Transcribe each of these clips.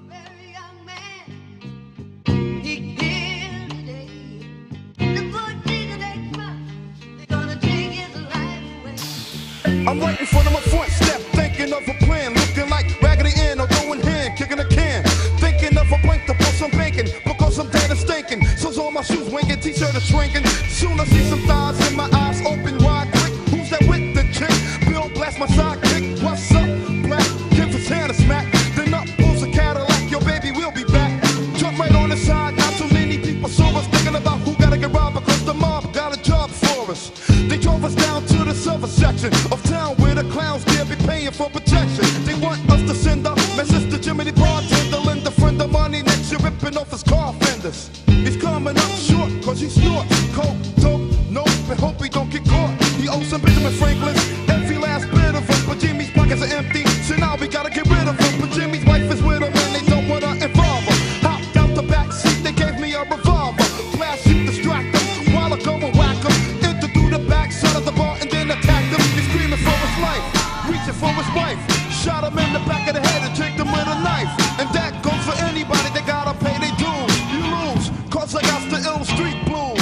very young man. He here today. The good Jesus ain't much. They're gonna take his life away. I'm right in front of my front step, thinking of a plan, looking like Raggedy Ann or going hand, kicking a can, thinking of a plank to put some bacon, because I'm dead and stinking. So's on my shoes winking, t-shirt is shrinking. Soon I see some thighs in my eyes open wide quick. Who's that with the chick? Bill blast my sidekick. What's up, black? Give his hand a smack. Then up pulls a Cadillac. Your baby will be back. Jump right on the side. Not too many people saw us thinking about who gotta get robbed because the mob got a job for us. They drove us down to the silver section of town where the clowns dare be paying for protection. They want us to send a message to Jimmy the bartender, lend a friend of money next year ripping off his car fenders. He's coming up short cause he snorts coke, dope, nope, and hope he don't get caught. He owes some Benjamin Franklin's every last bit of him, but Jimmy's pockets are empty, so now we gotta get rid of him. But Jimmy's wife is with him and they don't wanna involve her. Hopped out the back seat, they gave me a revolver. Blast you, distract him, while I go and whack him. Enter through the back side of the bar and then attack him. He's screaming for his life, reaching for his wife. Shot him in the back of the head and tricked him with a knife. And that goes for anybody that gotta pay their dues. You lose, cause I got the ill street blues.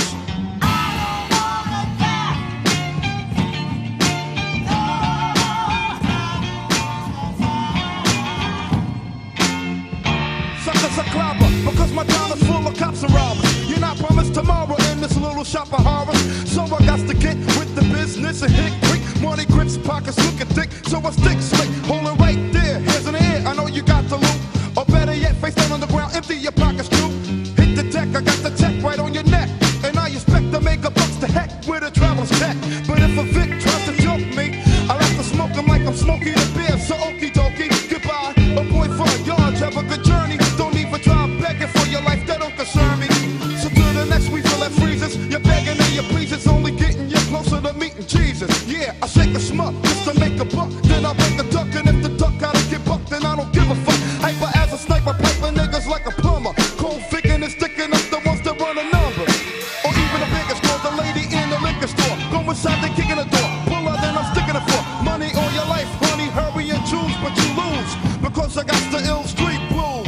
Suckers are clobber, because my town is full of cops and robbers. You're not promised tomorrow in this little shop of horrors. So I got to get with the business and hit quick. Money grips, pockets looking thick, so I stick slick. Hold it right there, hands in the air, I know you got the loot. Or better yet, face down on the ground, empty your pockets too. Hit the deck, I got the tech right on your neck. And I expect to make a bucks to heck with a traveler's tech. But if a Vic tries to joke me, I'll have to smoke him like I'm smoking a beer. So okie dokie, goodbye, a boy for a yard, have a good journey. Don't even try begging for your life, that don't concern me. So to the next weasel that freezes, you're begging and you please, it's only getting you closer to meeting Jesus. Yeah, I shake a schmuck just to make a buck, then I break a duck, and if the duck gotta get bucked, then I don't give a fuck. Hyper as a sniper, piping niggas like a plumber. Cold thinking and sticking up the ones that run a number. Or even the biggest girl, the lady in the liquor store. Go inside, they kicking the door. Pull her, then I'm sticking it for money all your life, honey. Hurry and choose, but you lose because I got the ill street blues.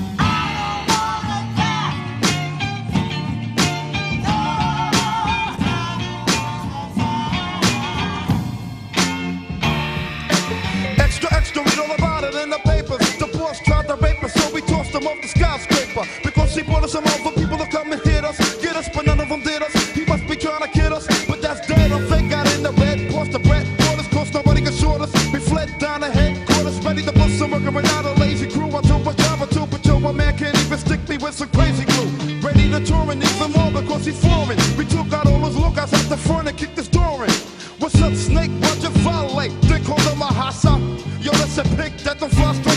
Extra, read all about it in the papers. The boss tried to rape us, so we tossed him off the skyscraper. Because he brought us some over people to come and hit us, get us, but none of them did us. He must be trying to kid us, but that's dead. I'm fake, got in the red, tossed the bread, brought us close, nobody can short us. We fled down the headquarters, ready to bust some work, we're not a lazy crew. I told my driver to, but yo, my man can't even stick me with some crazy glue. Ready to tour and even more because he's foreign. We took out all those lookouts at the front and kicked this door in. What's up, snake? Why'd you violate? They called him a hassa. Yo, that's a pig that don't fly straight.